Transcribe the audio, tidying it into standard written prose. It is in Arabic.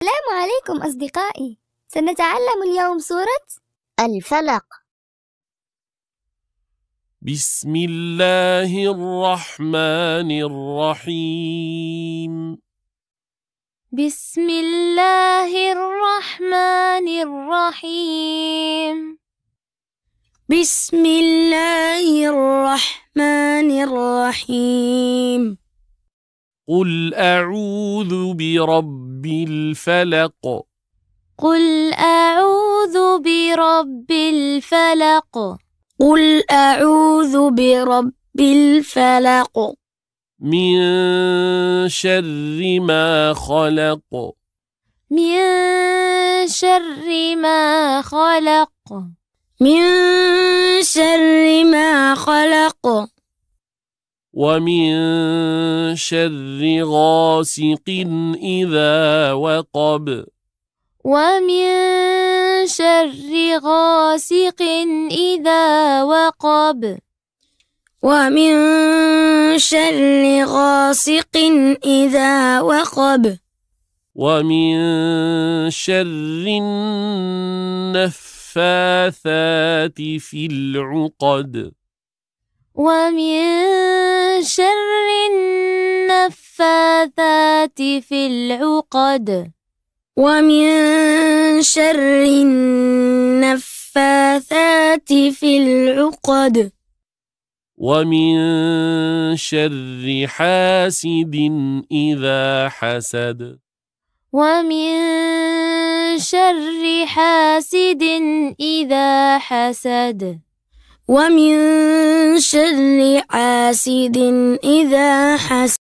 السلام عليكم أصدقائي. سنتعلم اليوم سورة الفلق. بسم الله الرحمن الرحيم. بسم الله الرحمن الرحيم. بسم الله الرحمن الرحيم. قل أعوذ برب الفلق. قل أعوذ برب الفلق. قل أعوذ برب الفلق. من شر ما خلق. من شر ما خلق. من شر ما خلق. ومن شر غاسق إذا وقب. ومن شر غاسق إذا وقب. ومن شر غاسق إذا وقب. ومن شر النفاثات في العقد. ومن شر النفاثات في العقد. ومن شر النفاثات في العقد. ومن شر حاسد إذا حسد. ومن شر حاسد إذا حسد. ومن شر حاسد إذا حسد.